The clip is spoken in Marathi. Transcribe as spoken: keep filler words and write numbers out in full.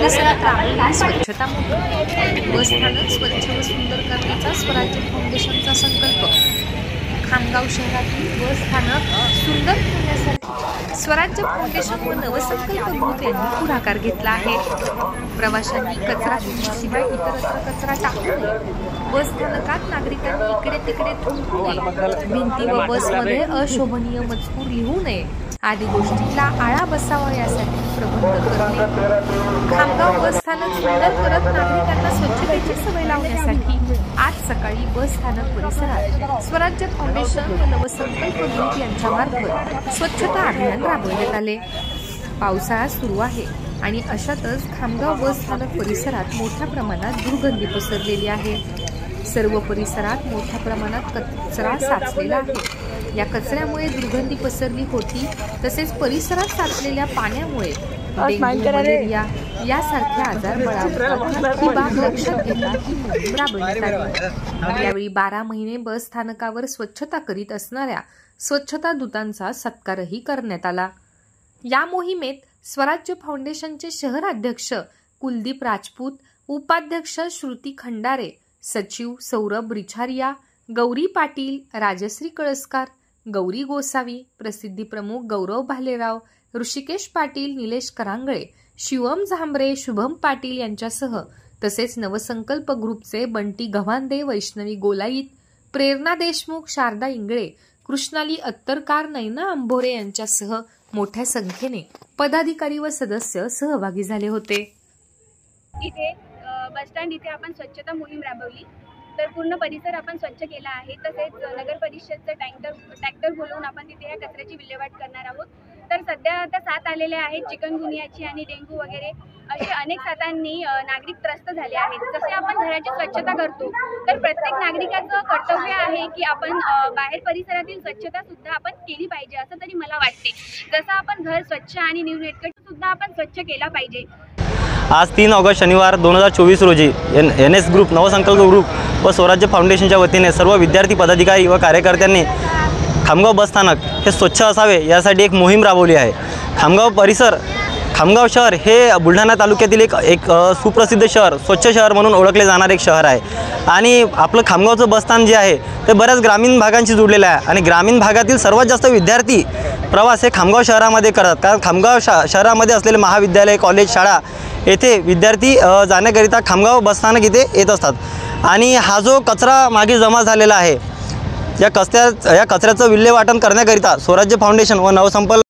परिसरात राबवली स्वच्छता मोहीम। बसस्थानक स्वच्छ व सुंदर करण्याचा स्वराज्य फाउंडेशनचा संकल्प। खामगाव शहरातील बसस्थानक सुंदर ठेवण्यासाठी स्वराज्य फाउंडेशन व नवसंकल्प ग्रुप यांनी पुढाकार घेतला आहे। प्रवाशांनी कचरा शिवाय इतरत्र कचरा टाकू नये। बसस्थानकात नागरिकांनी इकडे तिकडे थुंकू नये। भिंती व बसमध्ये अशोभनीय मजकूर लिहू नये आदी गोष्टींना आळा बसावा यासाठी प्रबंध करणे। खामगाव बसस्थानक सुंदर करत नागरिकांना स्वच्छतेची सवय लावण्यासाठी आज सकाळी बसस्थानक परिसरात स्वराज्य फाउंडेशन व नवसंकल्प ग्रुप यांच्यामार्फत स्वच्छता अभियान राबवण्यात आले। पावसाळा सुरू आहे आणि अशातच खामगाव बसस्थानक परिसरात मोठ्या प्रमाणात दुर्गंधी पसरलेली आहे। सर्व परिसरात मोठ्या प्रमाणात कचरा साचलेला आहे। या कचऱ्यामुळे दुर्गंधी पसरली होती। तसेच परिसरात साचलेल्या पाण्यामुळे डेंग्यू, मलेरिया यासारखे आजार बळावतात ही बाब लक्षात घेता ही मोहीम राबवण्यात आली। यावेळी बारा महिने बस स्थानकावर स्वच्छता करीत असणाऱ्या स्वच्छता दूतांचा सत्कारही करण्यात आला। या मोहिमेत स्वराज्य फाउंडेशनचे शहर अध्यक्ष कुलदीप राजपूत, उपाध्यक्ष श्रुती खंडारे, सचिव सौरभ रिछारिया, गौरी पाटील, राजश्री कळसकार, गौरी गोसावी, प्रसिद्धी प्रमुख गौरव भालेराव, ऋषिकेश पाटील, निलेश करांगळे, शिवम झांबरे, शुभम पाटील यांच्यासह तसेच नवसंकल्प ग्रुपचे बंटी गव्हांदे, वैष्णवी गोलाईत, प्रेरणा देशमुख, शारदा इंगळे, कृष्णाली अत्तरकार, नैना अंभोरे यांच्यासह मोठ्या संख्येने पदाधिकारी व सदस्य सहभागी झाले होते। इथे बस स्टँड इथे आपण स्वच्छता मोहीम राबवली तर पूर्ण परिसर आपण स्वच्छ केला आहे। तसेच नगर परिषदचं टँकर ट्रॅक्टर बोलवून आपण तिथे या कचऱ्याची विल्हेवाट करणार आहोत। तर सध्या आता साथ आलेले आहेत चिकनगुनियाची आणि डेंग्यू वगैरे असे अनेक साथांनी नागरिक त्रस्त झाले आहेत। जसे आपण घराची स्वच्छता करतो तर प्रत्येक नागरिकाचं कर्तव्य आहे की आपण बाहेर परिसरातील स्वच्छता सुद्धा आपण केली पाहिजे असं तरी मला वाटते। जसं आपण घर स्वच्छ आणि नीटनेटकं सुद्धा आपण स्वच्छ केला पाहिजे। आज तीन ऑगस्ट शनिवार दोन हजार चोवीस रोजी N N S group, Navsankalp group व स्वराज्य फाउंडेशनच्या वतीने सर्व विद्यार्थी, पदाधिकारी व कार्यकर्त्यांनी खामगाव बसस्थानक हे स्वच्छ असावे यासाठी एक मोहीम राबवली आहे। खामगाव परिसर खामगाव शहर हे बुलढाणा तालुक्यातील एक एक सुप्रसिद्ध शहर, स्वच्छ शहर म्हणून ओळखले जाणारे एक शहर आहे आणि आपलं खामगावचं बसस्थान जे आहे ते बऱ्याच ग्रामीण भागांशी जुळलेलं आहे आणि ग्रामीण भागातील सर्वात जास्त विद्यार्थी प्रवास हे खामगाव शहरामध्ये करतात। कारण खामगाव शा शहरामध्ये असलेले महाविद्यालय, कॉलेज, शाळा येथे विद्यार्थी जाण्याकरिता खामगाव बसस्थानक इथे येत असतात आणि हा जो कचरा मागे जमा झालेला आहे या कचऱ्या या कचऱ्याचं विल्हेवाटन करण्याकरिता स्वराज्य फाउंडेशन व नवसंकल्प